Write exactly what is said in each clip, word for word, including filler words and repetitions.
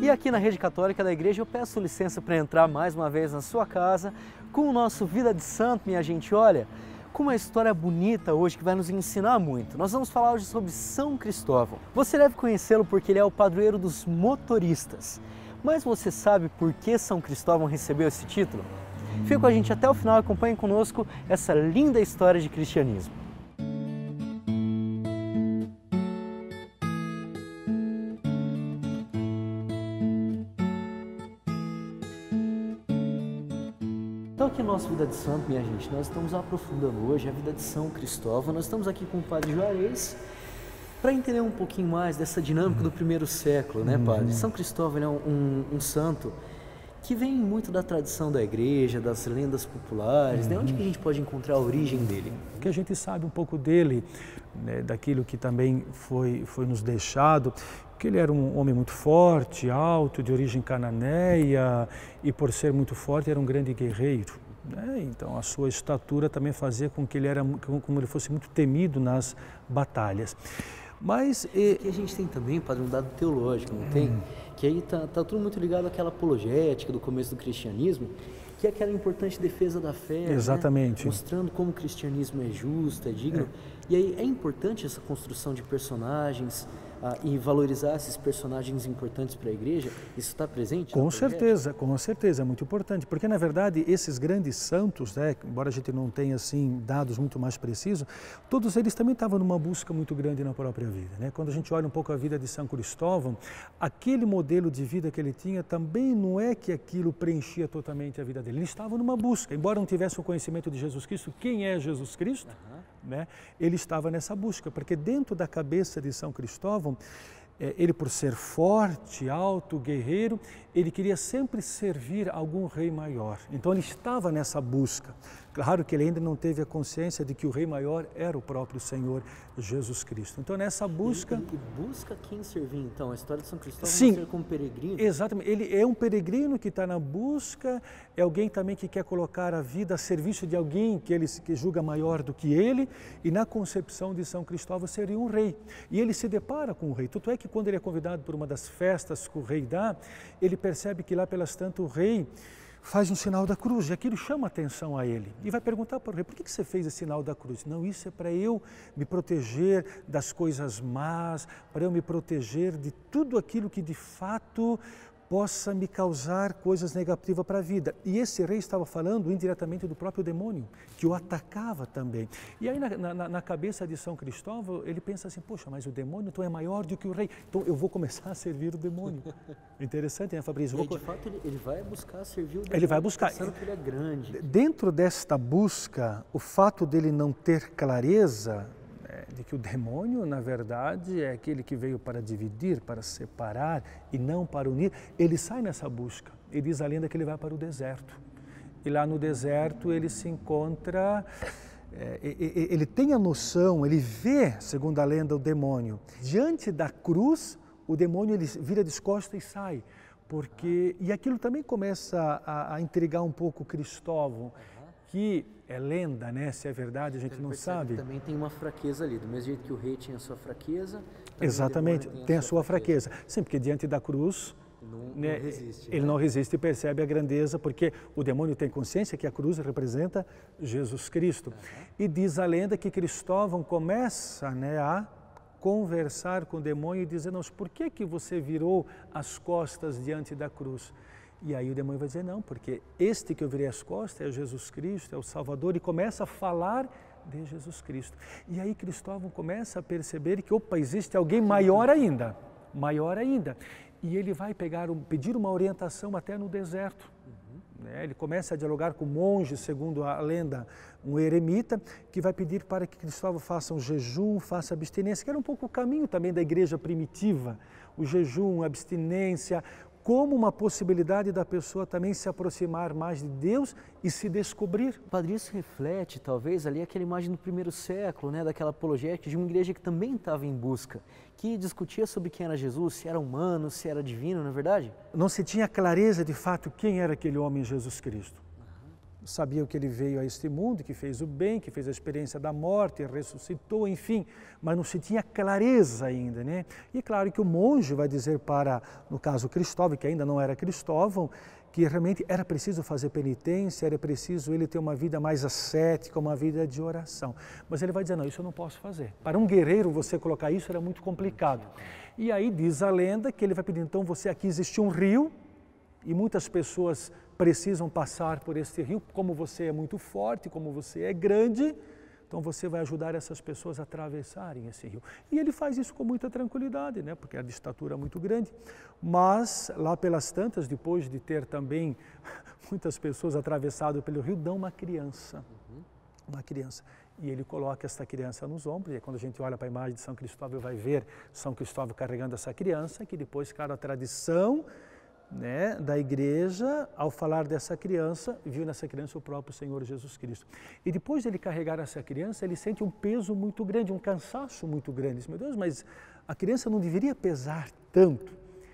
E aqui na Rede Católica da Igreja eu peço licença para entrar mais uma vez na sua casa com o nosso Vida de Santo, minha gente. Olha, com uma história bonita hoje que vai nos ensinar muito. Nós vamos falar hoje sobre São Cristóvão. Você deve conhecê-lo porque ele é o padroeiro dos motoristas. Mas você sabe por que São Cristóvão recebeu esse título? Fica com a gente até o final e acompanhe conosco essa linda história de cristianismo. Então aqui no nosso Vida de Santo, minha gente, nós estamos aprofundando hoje a vida de São Cristóvão. Nós estamos aqui com o Padre Juarez para entender um pouquinho mais dessa dinâmica do primeiro século, né, Padre? São Cristóvão é um, um, um santo que vem muito da tradição da igreja, das lendas populares, né? Onde que a gente pode encontrar a origem dele? O que a gente sabe um pouco dele, né, daquilo que também foi, foi nos deixado, que ele era um homem muito forte, alto, de origem cananeia, e por ser muito forte era um grande guerreiro, né? Então a sua estatura também fazia com que ele, era, como ele fosse muito temido nas batalhas. Mas e que a gente tem também, Padre, um dado teológico, não tem? Hum. Que aí tá, tá tudo muito ligado àquela apologética do começo do cristianismo, que é aquela importante defesa da fé, exatamente, né? Mostrando como o cristianismo é justo, é digno. É. E aí é importante essa construção de personagens ah, e valorizar esses personagens importantes para a igreja. Isso está presente? Com certeza, com certeza, é muito importante, porque na verdade esses grandes santos, né, embora a gente não tenha assim dados muito mais precisos, todos eles também estavam numa busca muito grande na própria vida, né? Quando a gente olha um pouco a vida de São Cristóvão, aquele modelo de vida que ele tinha também não é que aquilo preenchia totalmente a vida dele. Ele estava numa busca, embora não tivesse o conhecimento de Jesus Cristo, quem é Jesus Cristo, uhum. né? Ele estava nessa busca, porque dentro da cabeça de São Cristóvão, ele por ser forte, alto, guerreiro, ele queria sempre servir algum rei maior. Então ele estava nessa busca. Claro que ele ainda não teve a consciência de que o rei maior era o próprio Senhor Jesus Cristo. Então nessa busca... Ele, ele busca quem servir então? A história de São Cristóvão Sim, ser como peregrino? Exatamente. Ele é um peregrino que está na busca, é alguém também que quer colocar a vida a serviço de alguém que ele que julga maior do que ele, e na concepção de São Cristóvão seria um rei. E ele se depara com o rei. Tanto é que quando ele é convidado por uma das festas que o rei dá, ele percebe que lá pelas tantas o rei faz um sinal da cruz, e aquilo chama atenção a ele. E vai perguntar para o rei, por que você fez esse sinal da cruz? Não, isso é para eu me proteger das coisas más, para eu me proteger de tudo aquilo que de fato possa me causar coisas negativas para a vida. E esse rei estava falando indiretamente do próprio demônio, que o atacava também. E aí na, na, na cabeça de São Cristóvão, ele pensa assim, poxa, mas o demônio então é maior do que o rei, então eu vou começar a servir o demônio. Interessante, né, Fabrício? E, de fato, ele, ele vai buscar servir o demônio, ele vai buscar. pensando que ele é grande. Dentro desta busca, o fato dele não ter clareza de que o demônio, na verdade, é aquele que veio para dividir, para separar e não para unir, ele sai nessa busca. E diz a lenda que ele vai para o deserto. E lá no deserto ele se encontra, é, ele tem a noção, ele vê, segundo a lenda, o demônio. Diante da cruz, o demônio ele vira de costas e sai. Porque, e aquilo também começa a, a intrigar um pouco Cristóvão, que é lenda, né? Se é verdade, a gente não sabe. Também tem uma fraqueza ali, do mesmo jeito que o rei tinha a sua fraqueza. Exatamente, tem a, tem a sua fraqueza. fraqueza. Sim, porque diante da cruz, não, né, não resiste, ele né? não resiste e percebe a grandeza, porque o demônio tem consciência que a cruz representa Jesus Cristo. Uhum. E diz a lenda que Cristóvão começa, né, a conversar com o demônio e dizer, não, por que que você virou as costas diante da cruz? E aí o demônio vai dizer, não, porque este que eu virei as costas é Jesus Cristo, é o Salvador, e começa a falar de Jesus Cristo. E aí Cristóvão começa a perceber que, opa, existe alguém maior ainda, maior ainda. E ele vai pegar, pedir uma orientação até no deserto. Uhum. Ele começa a dialogar com monges, segundo a lenda, um eremita, que vai pedir para que Cristóvão faça um jejum, faça abstinência, que era um pouco o caminho também da igreja primitiva, o jejum, a abstinência, como uma possibilidade da pessoa também se aproximar mais de Deus e se descobrir. Padre, isso reflete talvez ali aquela imagem do primeiro século, né, daquela apologética de uma igreja que também estava em busca, que discutia sobre quem era Jesus, se era humano, se era divino, não é verdade? Não se tinha clareza de fato quem era aquele homem Jesus Cristo. sabiam que ele veio a este mundo, que fez o bem, que fez a experiência da morte, ressuscitou, enfim, mas não se tinha clareza ainda, né? E claro que o monge vai dizer para, no caso Cristóvão, que ainda não era Cristóvão, que realmente era preciso fazer penitência, era preciso ele ter uma vida mais ascética, uma vida de oração. Mas ele vai dizer, não, isso eu não posso fazer. Para um guerreiro você colocar isso era muito complicado. E aí diz a lenda que ele vai pedir, então você aqui existe um rio e muitas pessoas precisam passar por este rio, como você é muito forte, como você é grande, então você vai ajudar essas pessoas a atravessarem esse rio. E ele faz isso com muita tranquilidade, né? Porque é de estatura muito grande. Mas lá pelas tantas, depois de ter também muitas pessoas atravessado pelo rio, dão uma criança. Uma criança. E ele coloca essa criança nos ombros, e quando a gente olha para a imagem de São Cristóvão, vai ver São Cristóvão carregando essa criança, que depois, claro, a tradição, né, da igreja, ao falar dessa criança, viu nessa criança o próprio Senhor Jesus Cristo. E depois de ele carregar essa criança, ele sente um peso muito grande, um cansaço muito grande. Diz, meu Deus, mas a criança não deveria pesar tanto.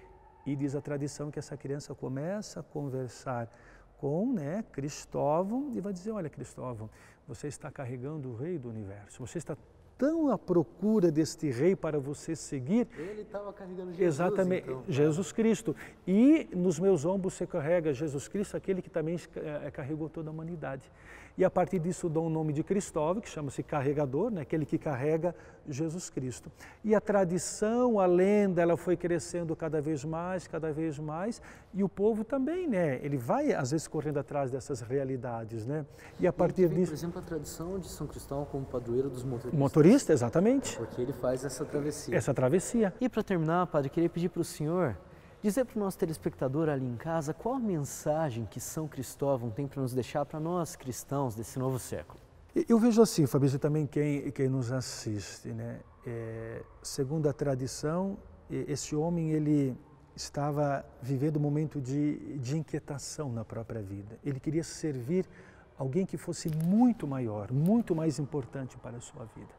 E diz a tradição que essa criança começa a conversar com, né, Cristóvão e vai dizer, olha Cristóvão, você está carregando o Rei do Universo, você está tão à procura deste rei para você seguir. Ele estava carregando Jesus. Exatamente, então, Jesus Cristo. E nos meus ombros você carrega Jesus Cristo, aquele que também é, carregou toda a humanidade. E a partir disso dá o nome de Cristóvão, que chama-se carregador, né? Aquele que carrega Jesus Cristo. E a tradição, a lenda, ela foi crescendo cada vez mais, cada vez mais, e o povo também, né? Ele vai, às vezes, correndo atrás dessas realidades, né? E a partir vem, disso... Por exemplo, a tradição de São Cristóvão como padroeiro dos motoristas. Motorista, exatamente. Porque ele faz essa travessia. Essa travessia. E para terminar, padre, queria pedir para o senhor dizer para o nosso telespectador ali em casa qual a mensagem que São Cristóvão tem para nos deixar para nós cristãos desse novo século. Eu vejo assim, Fabrício, também quem, quem nos assiste, né? É, segundo a tradição, esse homem ele estava vivendo um momento de, de inquietação na própria vida. Ele queria servir alguém que fosse muito maior, muito mais importante para a sua vida.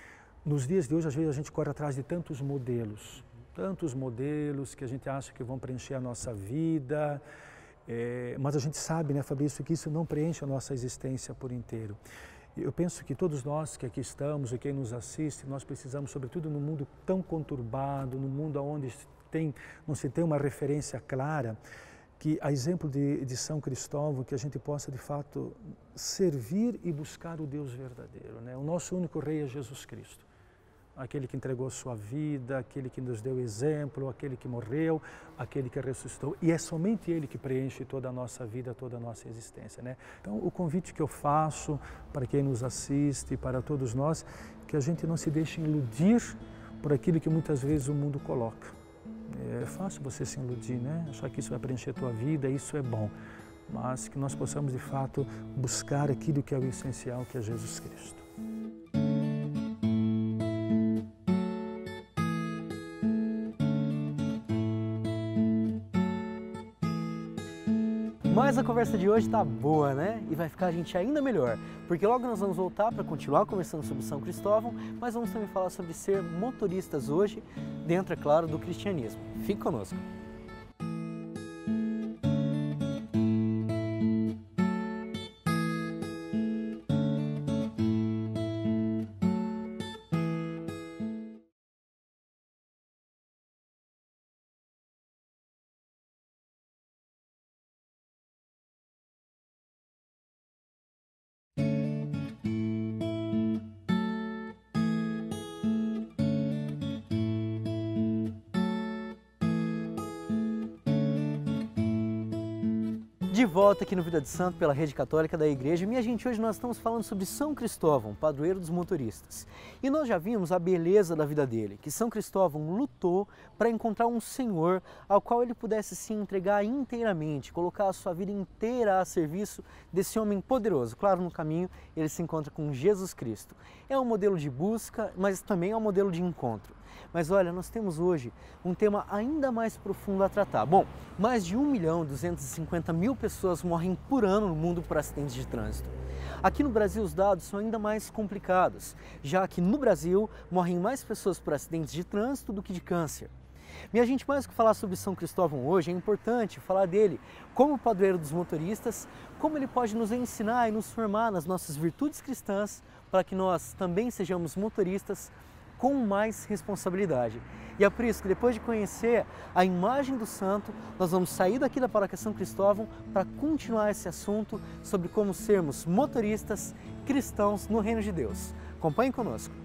Nos dias de hoje, às vezes, a gente corre atrás de tantos modelos, tantos modelos que a gente acha que vão preencher a nossa vida, é, mas a gente sabe, né, Fabrício, que isso não preenche a nossa existência por inteiro. Eu penso que todos nós que aqui estamos e quem nos assiste, nós precisamos, sobretudo num mundo tão conturbado, num mundo onde tem, não se tem uma referência clara, que a exemplo de, de São Cristóvão, que a gente possa de fato servir e buscar o Deus verdadeiro, né? O nosso único rei é Jesus Cristo. Aquele que entregou a sua vida, aquele que nos deu exemplo, aquele que morreu, aquele que ressuscitou. E é somente Ele que preenche toda a nossa vida, toda a nossa existência, né? Então, o convite que eu faço para quem nos assiste, para todos nós, que a gente não se deixe iludir por aquilo que muitas vezes o mundo coloca. É fácil você se iludir, né? Achar que isso vai preencher a tua vida, isso é bom. Mas que nós possamos, de fato, buscar aquilo que é o essencial, que é Jesus Cristo. Mas a conversa de hoje tá boa, né? E vai ficar a gente ainda melhor, porque logo nós vamos voltar para continuar conversando sobre São Cristóvão, mas vamos também falar sobre ser motoristas hoje, dentro, é claro, do cristianismo. Fique conosco. De volta aqui no Vida de Santo pela Rede Católica da Igreja. Minha gente, hoje nós estamos falando sobre São Cristóvão, padroeiro dos motoristas. E nós já vimos a beleza da vida dele, que São Cristóvão lutou para encontrar um Senhor ao qual ele pudesse se entregar inteiramente, colocar a sua vida inteira a serviço desse homem poderoso. Claro, no caminho ele se encontra com Jesus Cristo. É um modelo de busca, mas também é um modelo de encontro. Mas olha, nós temos hoje um tema ainda mais profundo a tratar. Bom, mais de um milhão duzentos e cinquenta mil pessoas morrem por ano no mundo por acidentes de trânsito. Aqui no Brasil os dados são ainda mais complicados, já que no Brasil morrem mais pessoas por acidentes de trânsito do que de câncer. Minha gente, mais do que falar sobre São Cristóvão hoje, é importante falar dele como padroeiro dos motoristas, como ele pode nos ensinar e nos formar nas nossas virtudes cristãs para que nós também sejamos motoristas com mais responsabilidade. E é por isso que depois de conhecer a imagem do santo, nós vamos sair daqui da Paróquia São Cristóvão para continuar esse assunto sobre como sermos motoristas cristãos no Reino de Deus. Acompanhe conosco.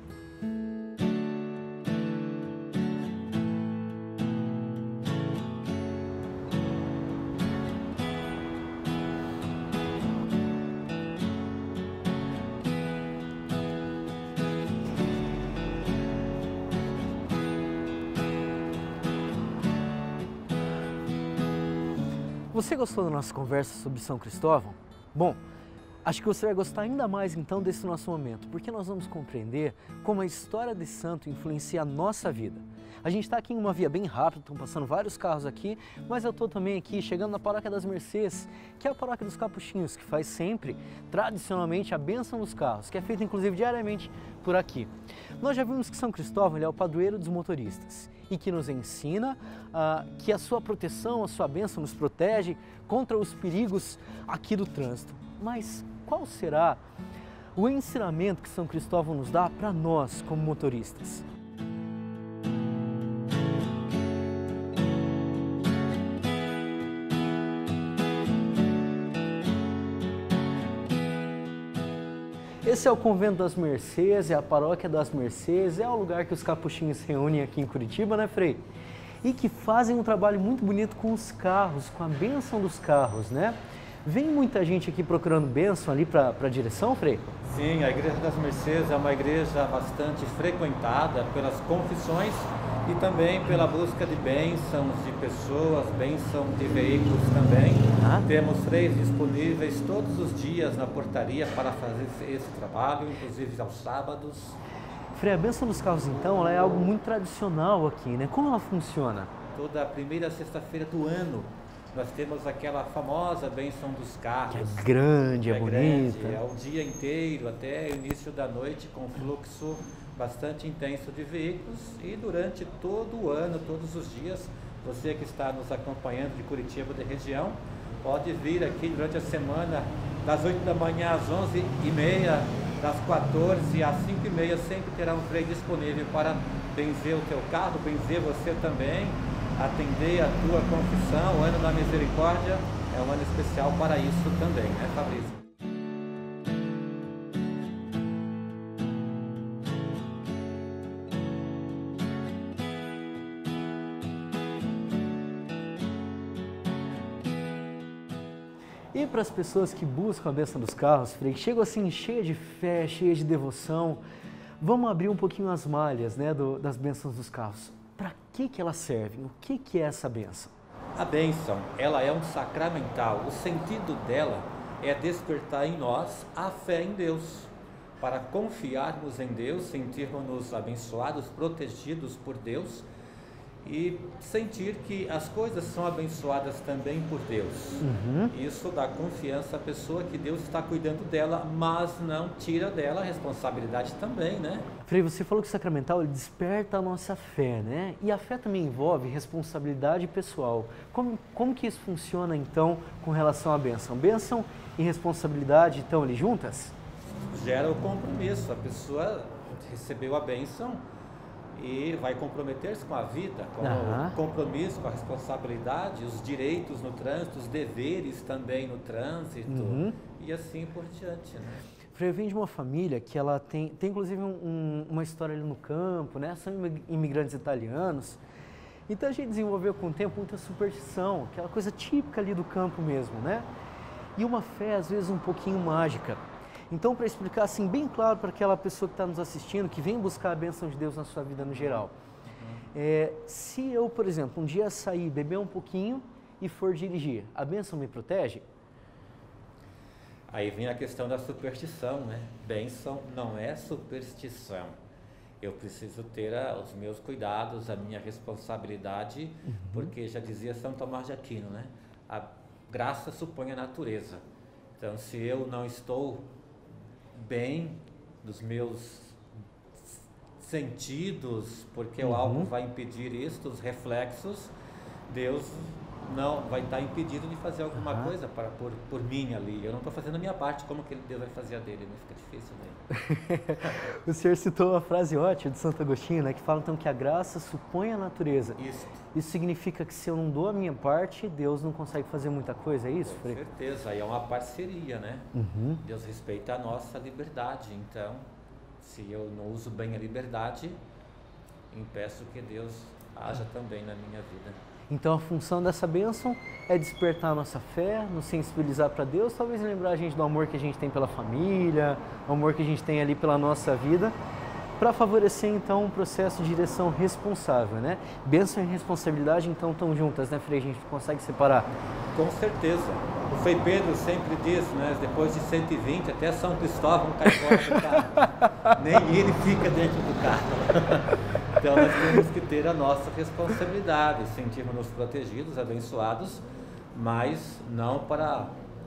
Você gostou da nossa conversa sobre São Cristóvão? Bom, acho que você vai gostar ainda mais então desse nosso momento, porque nós vamos compreender como a história desse santo influencia a nossa vida. A gente está aqui em uma via bem rápida, estão passando vários carros aqui, mas eu estou também aqui chegando na Paróquia das Mercês, que é a Paróquia dos Capuchinhos, que faz sempre, tradicionalmente, a bênção dos carros, que é feita inclusive diariamente por aqui. Nós já vimos que São Cristóvão ele é o padroeiro dos motoristas e que nos ensina uh, que a sua proteção, a sua bênção nos protege contra os perigos aqui do trânsito. Mas qual será o ensinamento que São Cristóvão nos dá para nós como motoristas? Esse é o Convento das Mercês, é a Paróquia das Mercês, é o lugar que os capuchinhos se reúnem aqui em Curitiba, né, Frei? E que fazem um trabalho muito bonito com os carros, com a bênção dos carros, né? Vem muita gente aqui procurando bênção ali para a direção, Frei? Sim, a Igreja das Mercês é uma igreja bastante frequentada pelas confissões e também pela busca de bênçãos de pessoas, bênção de veículos também. Ah. Temos freis disponíveis todos os dias na portaria para fazer esse trabalho, inclusive aos sábados. Frei, a bênção dos carros então ela é algo muito tradicional aqui, né? Como ela funciona? Toda a primeira sexta-feira do ano nós temos aquela famosa bênção dos carros. Que é grande, é, é bonita. Grande, é o dia inteiro até o início da noite com fluxo bastante intenso de veículos e durante todo o ano, todos os dias, você que está nos acompanhando de Curitiba da região, pode vir aqui durante a semana das oito da manhã às onze e meia, das quatorze às cinco e meia, sempre terá um frei disponível para benzer o teu carro, benzer você também, atender a tua confissão. O ano da misericórdia é um ano especial para isso também, né, Fabrício? E para as pessoas que buscam a bênção dos carros, Frei, chegam assim cheia de fé, cheia de devoção, vamos abrir um pouquinho as malhas, né, do, das bênçãos dos carros. Para que que elas servem? O que que é essa bênção? A bênção, ela é um sacramental. O sentido dela é despertar em nós a fé em Deus, para confiarmos em Deus, sentirmos-nos abençoados, protegidos por Deus e sentir que as coisas são abençoadas também por Deus. Uhum. Isso dá confiança à pessoa que Deus está cuidando dela, mas não tira dela a responsabilidade também, né? Frei, você falou que o sacramental ele desperta a nossa fé, né? E a fé também envolve responsabilidade pessoal. Como, como que isso funciona, então, com relação à bênção? Bênção e responsabilidade estão ali juntas? Gera o compromisso. A pessoa recebeu a bênção e vai comprometer-se com a vida, com uhum. o compromisso, com a responsabilidade, os direitos no trânsito, os deveres também no trânsito, uhum. e assim por diante, né? Frei, eu venho de uma família que ela tem, tem inclusive um, uma história ali no campo, né? São imigrantes italianos, então a gente desenvolveu com o tempo muita superstição, aquela coisa típica ali do campo mesmo, né? E uma fé às vezes um pouquinho mágica. Então, para explicar assim bem claro para aquela pessoa que está nos assistindo, que vem buscar a bênção de Deus na sua vida no geral. Uhum. É, se eu, por exemplo, um dia sair, beber um pouquinho e for dirigir, a bênção me protege? Aí vem a questão da superstição, né? Bênção não é superstição. Eu preciso ter a, os meus cuidados, a minha responsabilidade, uhum. porque já dizia São Tomás de Aquino, né? A graça supõe a natureza. Então, se eu não estou bem dos meus sentidos, porque Uhum. o álcool vai impedir isso, os reflexos, Deus não vai estar impedido de fazer alguma Uhum. coisa para, por, por mim ali. Eu não estou fazendo a minha parte, como que Deus vai fazer a dele? Né? Fica difícil, né? O senhor citou a frase ótima de Santo Agostinho, né, que fala então que a graça supõe a natureza. Isso. Isso significa que se eu não dou a minha parte, Deus não consegue fazer muita coisa, é isso, Com Frei? certeza, aí é uma parceria, né? Uhum. Deus respeita a nossa liberdade, então, se eu não uso bem a liberdade, impeço que Deus haja também na minha vida. Então a função dessa bênção é despertar a nossa fé, nos sensibilizar para Deus, talvez lembrar a gente do amor que a gente tem pela família, o amor que a gente tem ali pela nossa vida, para favorecer então um processo de direção responsável, né? Bênção e responsabilidade então estão juntas, né, Frei? A gente consegue separar? Com certeza. O Frei Pedro sempre diz, né, depois de cento e vinte, até São Cristóvão cai fora do carro. Nem ele fica dentro do carro. Então nós temos que ter a nossa responsabilidade, sentirmos-nos protegidos, abençoados, mas não para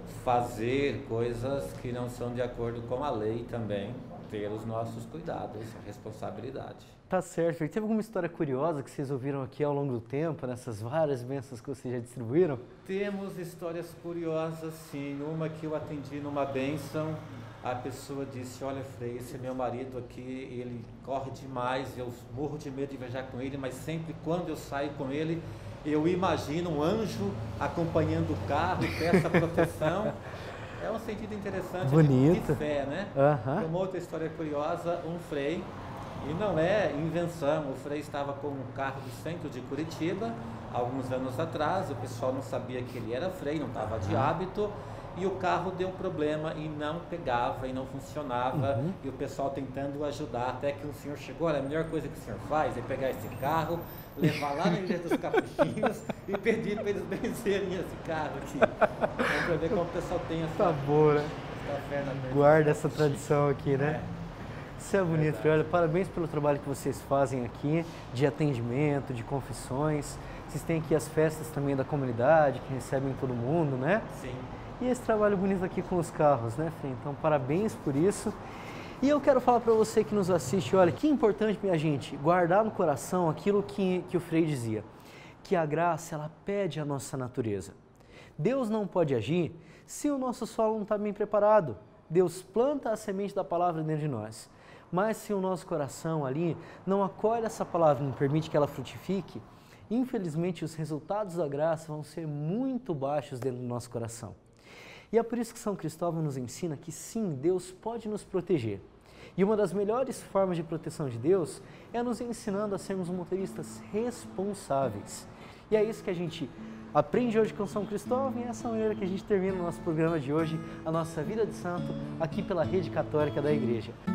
fazer coisas que não são de acordo com a lei também, ter os nossos cuidados, a responsabilidade. Tá certo. Frei. Teve alguma história curiosa que vocês ouviram aqui ao longo do tempo, nessas várias bênçãos que vocês já distribuíram? Temos histórias curiosas, sim. Uma que eu atendi numa bênção, a pessoa disse, olha, Frei, esse meu marido aqui, ele corre demais, eu morro de medo de viajar com ele, mas sempre quando eu saio com ele, eu imagino um anjo acompanhando o carro e peço a proteção. É um sentido interessante. Bonito. De fé, né? Aham. Tem uma outra história curiosa, um Frei, e não é invenção, o Frei estava com um carro do centro de Curitiba, alguns anos atrás, o pessoal não sabia que ele era Frei, não estava de hábito, e o carro deu problema e não pegava e não funcionava, Uhum. e o pessoal tentando ajudar, até que um senhor chegou, olha, a melhor coisa que o senhor faz é pegar esse carro, levar lá na Ilha dos Capuchinhos e pedir para eles benzerem esse carro aqui. Então, para ver como o pessoal tem essa, Tá bom, né? essa fé na Deus. Guarda essa tradição aqui, né? É. Isso é bonito, Verdade. Frei. Olha, parabéns pelo trabalho que vocês fazem aqui, de atendimento, de confissões. Vocês têm aqui as festas também da comunidade, que recebem todo mundo, né? Sim. E esse trabalho bonito aqui com os carros, né, Frei? Então, parabéns por isso. E eu quero falar para você que nos assiste, olha, que importante, minha gente, guardar no coração aquilo que, que o Frei dizia, que a graça, ela pede a nossa natureza. Deus não pode agir se o nosso solo não está bem preparado. Deus planta a semente da palavra dentro de nós. Mas se o nosso coração ali não acolhe essa palavra, não permite que ela frutifique, infelizmente os resultados da graça vão ser muito baixos dentro do nosso coração. E é por isso que São Cristóvão nos ensina que sim, Deus pode nos proteger. E uma das melhores formas de proteção de Deus é nos ensinando a sermos motoristas responsáveis. E é isso que a gente aprende hoje com São Cristóvão e é essa maneira que a gente termina o nosso programa de hoje, a nossa Vida de Santo, aqui pela Rede Católica da Igreja.